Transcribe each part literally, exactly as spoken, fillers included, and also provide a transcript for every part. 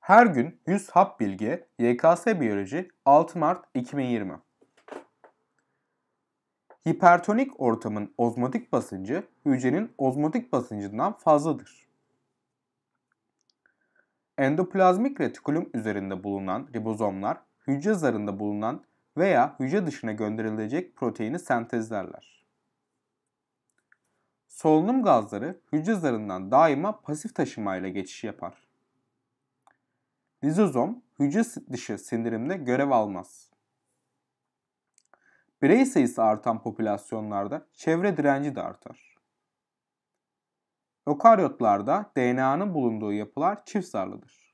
Her gün yüz hap bilgi Y K S Biyoloji altı Mart iki bin yirmi. Hipertonik ortamın ozmotik basıncı hücrenin ozmotik basıncından fazladır. Endoplazmik retikulum üzerinde bulunan ribozomlar hücre zarında bulunan veya hücre dışına gönderilecek proteini sentezlerler. Solunum gazları hücre zarından daima pasif taşımayla geçiş yapar. Lizozom hücre dışı sindirimde görev almaz. Birey sayısı artan popülasyonlarda çevre direnci de artar. Ökaryotlarda D N A'nın bulunduğu yapılar çift zarlıdır.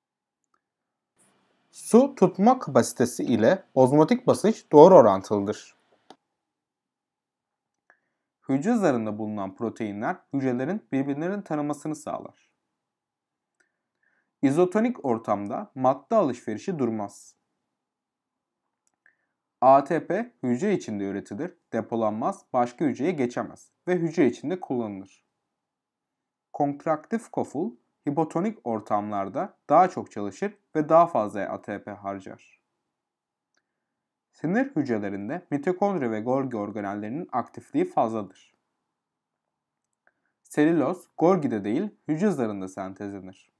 Su tutma kapasitesi ile ozmotik basınç doğru orantılıdır. Hücre zarında bulunan proteinler hücrelerin birbirlerini tanımasını sağlar. İzotonik ortamda madde alışverişi durmaz. A T P hücre içinde üretilir, depolanmaz, başka hücreye geçemez ve hücre içinde kullanılır. Kontraktif koful, hipotonik ortamlarda daha çok çalışır ve daha fazla A T P harcar. Sinir hücrelerinde mitokondri ve Golgi organellerinin aktifliği fazladır. Selüloz, Golgi'de değil, hücre zarında sentezlenir.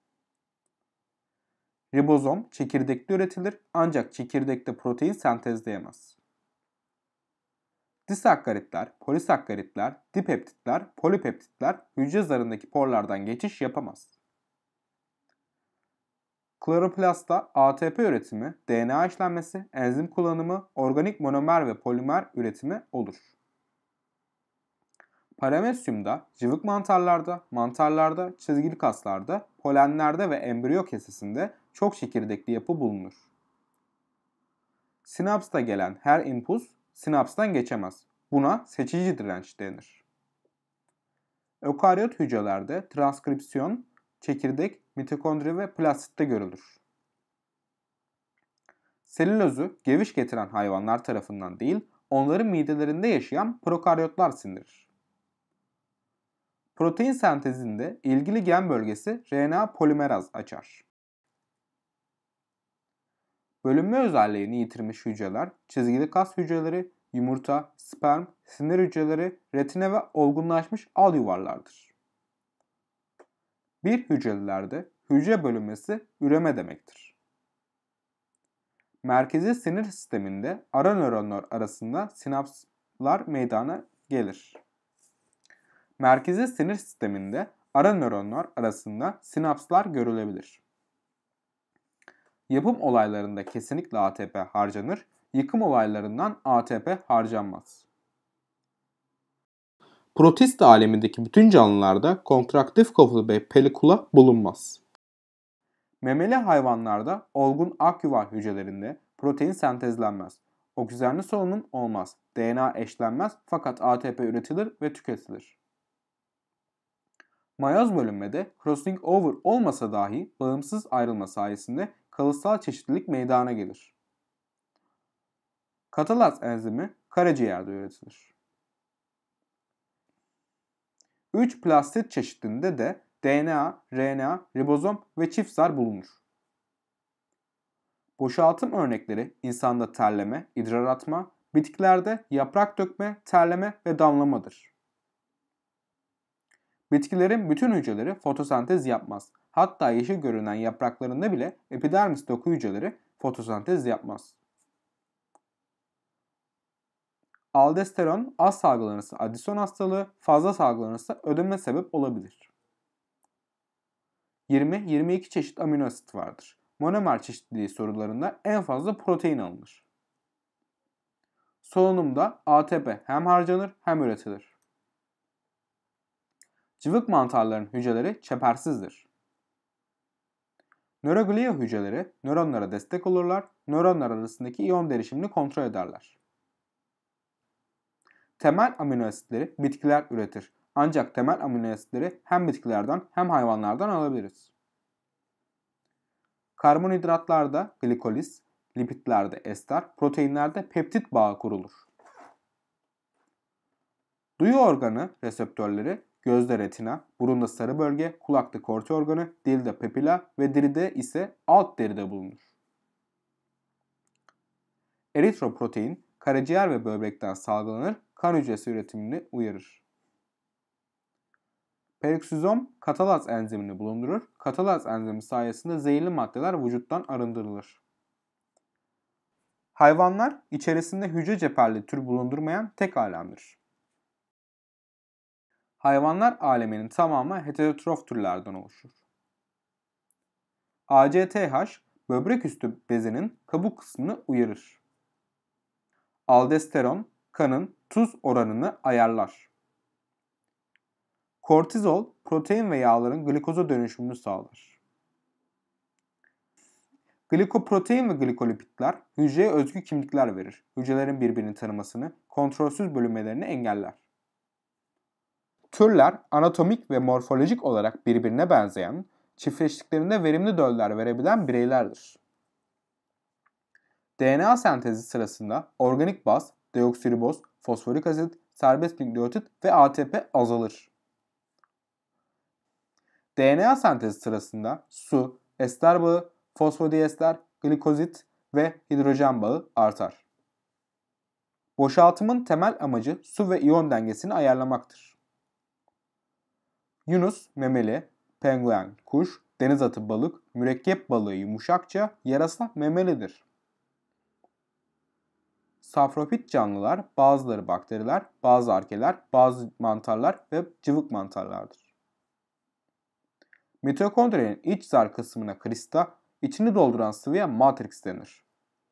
Ribozom çekirdekte üretilir ancak çekirdekte protein sentezleyemez. Disakkaritler, polisakkaritler, dipeptitler, polipeptitler hücre zarındaki porlardan geçiş yapamaz. Kloroplastta A T P üretimi, D N A işlenmesi, enzim kullanımı, organik monomer ve polimer üretimi olur. Paramesyumda, cıvık mantarlarda, mantarlarda, çizgili kaslarda, polenlerde ve embriyo kesesinde çok çekirdekli yapı bulunur. Sinapsta gelen her impuls sinapstan geçemez. Buna seçici direnç denir. Ökaryot hücrelerde transkripsiyon, çekirdek, mitokondri ve plastitte görülür. Selülozu geviş getiren hayvanlar tarafından değil, onların midelerinde yaşayan prokaryotlar sindirir. Protein sentezinde ilgili gen bölgesi R N A polimeraz açar. Bölünme özelliğini yitirmiş hücreler, çizgili kas hücreleri, yumurta, sperm, sinir hücreleri, retine ve olgunlaşmış al yuvarlardır. Bir hücrelerde hücre bölünmesi üreme demektir. Merkezi sinir sisteminde ara nöronlar arasında sinapslar meydana gelir. Merkezi sinir sisteminde ara nöronlar arasında sinapslar görülebilir. Yapım olaylarında kesinlikle A T P harcanır, yıkım olaylarından A T P harcanmaz. Protist alemindeki bütün canlılarda kontraktif koful ve pelikula bulunmaz. Memeli hayvanlarda olgun ak yuvar hücrelerinde protein sentezlenmez. Oksijenli solunum olmaz. D N A eşlenmez fakat A T P üretilir ve tüketilir. Mayoz bölünmede crossing over olmasa dahi bağımsız ayrılma sayesinde kalıtsal çeşitlilik meydana gelir. Katalaz enzimi karaciğerde üretilir. üç plastid çeşidinde de D N A, R N A, ribozom ve çift zar bulunur. Boşaltım örnekleri insanda terleme, idrar atma, bitkilerde yaprak dökme, terleme ve damlamadır. Bitkilerin bütün hücreleri fotosentez yapmaz. Hatta yeşil görünen yapraklarında bile epidermis doku hücreleri fotosentez yapmaz. Aldosteron az salgılanırsa Addison hastalığı, fazla salgılanırsa ödeme sebep olabilir. yirmi yirmi iki çeşit amino asit vardır. Monomer çeşitliliği sorularında en fazla protein alınır. Solunumda A T P hem harcanır hem üretilir. Cıvık mantarların hücreleri çepersizdir. Nöroglia hücreleri nöronlara destek olurlar, nöronlar arasındaki iyon derişimini kontrol ederler. Temel amino asitleri bitkiler üretir. Ancak temel amino asitleri hem bitkilerden hem hayvanlardan alabiliriz. Karbonhidratlarda glikoliz, lipidlerde ester, proteinlerde peptit bağı kurulur. Duyu organı reseptörleri gözde retina, burunda sarı bölge, kulakta korti organı, dilde papilla ve deride ise alt deride bulunur. Eritroprotein, karaciğer ve böbrekten salgılanır, kan hücresi üretimini uyarır. Peroksizom katalaz enzimini bulundurur. Katalaz enzimi sayesinde zehirli maddeler vücuttan arındırılır. Hayvanlar içerisinde hücre ceperli tür bulundurmayan tek alemdir. Hayvanlar aleminin tamamı heterotrof türlerden oluşur. A C T H, böbrek üstü bezinin kabuk kısmını uyarır. Aldosteron, kanın tuz oranını ayarlar. Kortizol, protein ve yağların glikoza dönüşümünü sağlar. Glikoprotein ve glikolipitler hücreye özgü kimlikler verir. Hücrelerin birbirini tanımasını, kontrolsüz bölünmelerini engeller. Türler anatomik ve morfolojik olarak birbirine benzeyen, çiftleştiklerinde verimli döller verebilen bireylerdir. D N A sentezi sırasında organik baz, deoksiriboz, fosforik asit, serbest nükleotit ve A T P azalır. D N A sentezi sırasında su, ester bağı, fosfodiester, glikozit ve hidrojen bağı artar. Boşaltımın temel amacı su ve iyon dengesini ayarlamaktır. Yunus, memeli, penguen, kuş, deniz atı balık, mürekkep balığı yumuşakça, yarasa memelidir. Safropit canlılar, bazıları bakteriler, bazı arkeler, bazı mantarlar ve cıvık mantarlardır. Mitokondrinin iç zar kısmına krista, içini dolduran sıvıya matrix denir.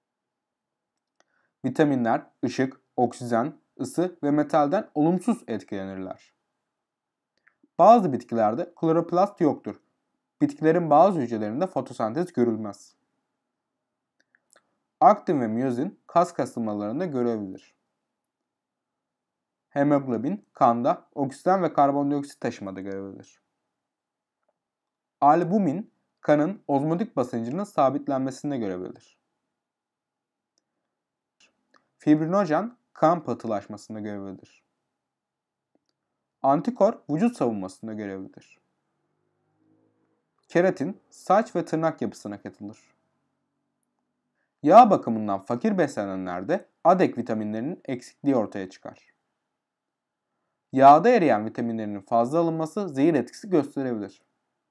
Vitaminler, ışık, oksijen, ısı ve metalden olumsuz etkilenirler. Bazı bitkilerde kloroplast yoktur. Bitkilerin bazı hücrelerinde fotosentez görülmez. Aktin ve miyozin kas kasılmalarında görevlidir. Hemoglobin kanda oksijen ve karbondioksit taşımada görevlidir. Albumin kanın ozmotik basıncının sabitlenmesinde görevlidir. Fibrinojen kan pıhtılaşmasında görevlidir. Antikor vücut savunmasında görevlidir. Keratin saç ve tırnak yapısına katılır. Yağ bakımından fakir beslenenlerde adek vitaminlerinin eksikliği ortaya çıkar. Yağda eriyen vitaminlerin fazla alınması zehir etkisi gösterebilir.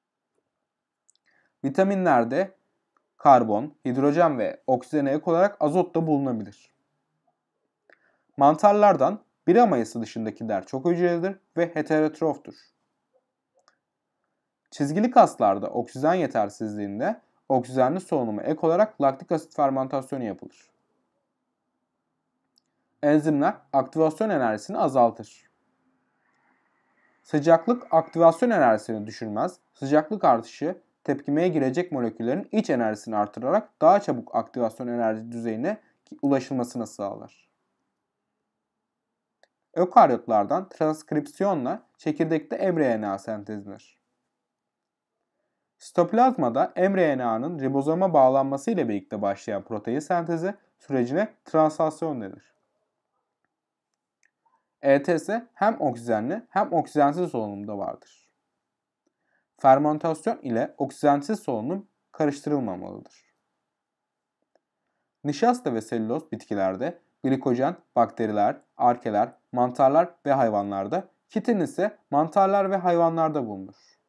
Vitaminlerde karbon, hidrojen ve oksijene ek olarak azot da bulunabilir. Mantarlardan bira mayası dışındakiler çok hücrelidir ve heterotroftur. Çizgili kaslarda oksijen yetersizliğinde oksijenli solunuma ek olarak laktik asit fermentasyonu yapılır. Enzimler aktivasyon enerjisini azaltır. Sıcaklık aktivasyon enerjisini düşürmez. Sıcaklık artışı tepkimeye girecek moleküllerin iç enerjisini artırarak daha çabuk aktivasyon enerji düzeyine ulaşılmasını sağlar. Ökaryotlardan transkripsiyonla çekirdekte mRNA sentezlenir. Sitoplazmada mRNA'nın ribozoma bağlanması ile birlikte başlayan protein sentezi sürecine translasyon denir. E T S hem oksijenli hem oksijensiz solunumda vardır. Fermentasyon ile oksijensiz solunum karıştırılmamalıdır. Nişasta ve selüloz bitkilerde, glikojen bakteriler, arkeler, mantarlar ve hayvanlarda, kitin ise mantarlar ve hayvanlarda bulunur.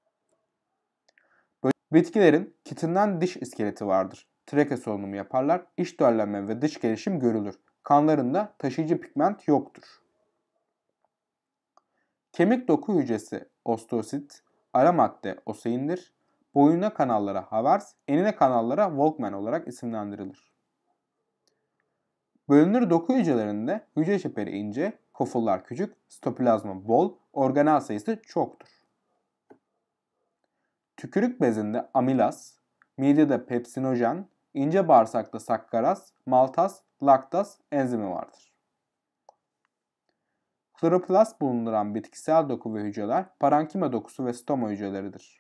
Bitkilerin kitinden diş iskeleti vardır. Trake solunumu yaparlar, iç döllenme ve dış gelişim görülür. Kanlarında taşıyıcı pigment yoktur. Kemik doku hücresi osteosit, ara madde oseindir. Boyuna kanallara Havers, enine kanallara Volkmann olarak isimlendirilir. Bölünür doku hücrelerinde hücre çeperi ince, kofullar küçük, sitoplazma bol, organel sayısı çoktur. Tükürük bezinde amilaz, midede pepsinojen, ince bağırsakta sakkaraz, maltaz, laktaz enzimi vardır. Kloroplast bulunduran bitkisel doku ve hücreler parenkima dokusu ve stoma hücreleridir.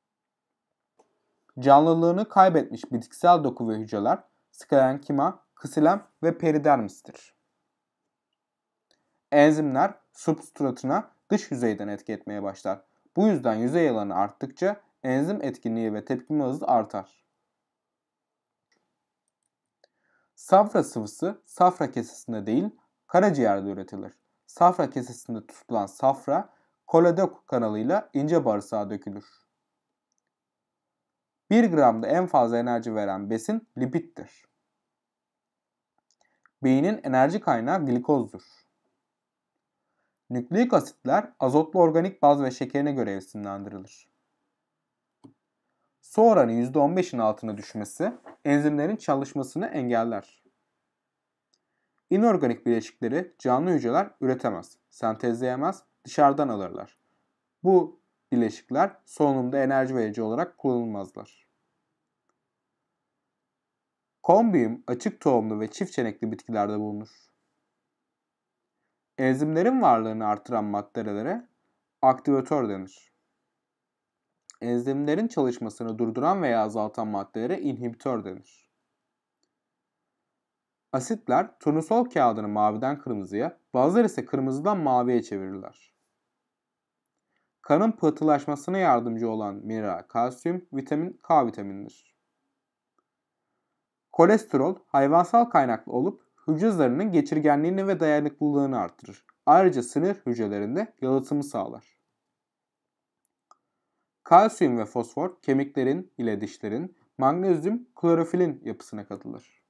Canlılığını kaybetmiş bitkisel doku ve hücreler sklerenkima, ksilem ve peridermistir. Enzimler substratına dış yüzeyden etki etmeye başlar. Bu yüzden yüzey alanı arttıkça enzim etkinliği ve tepkime hızı artar. Safra sıvısı safra kesesinde değil, karaciğerde üretilir. Safra kesesinde tutulan safra, koledok kanalıyla ince bağırsağa dökülür. bir gramda en fazla enerji veren besin lipittir. Beynin enerji kaynağı glikozdur. Nükleik asitler azotlu organik baz ve şekerine göre isimlendirilir. Su oranı yüzde on beşin altına düşmesi enzimlerin çalışmasını engeller. İnorganik bileşikleri canlı hücreler üretemez, sentezleyemez, dışarıdan alırlar. Bu bileşikler solunumda enerji verici olarak kullanılmazlar. Kombium açık tohumlu ve çift çenekli bitkilerde bulunur. Enzimlerin varlığını artıran maddelere aktivatör denir. Enzimlerin çalışmasını durduran veya azaltan maddelere inhibitör denir. Asitler turnusol kağıdını maviden kırmızıya, bazıları ise kırmızıdan maviye çevirirler. Kanın pıhtılaşmasına yardımcı olan mineral kalsiyum, vitamin K vitaminidir. Kolesterol hayvansal kaynaklı olup hücre zarının geçirgenliğini ve dayanıklılığını artırır. Ayrıca sinir hücrelerinde yalıtımı sağlar. Kalsiyum ve fosfor kemiklerin ile dişlerin, magnezyum klorofilin yapısına katılır.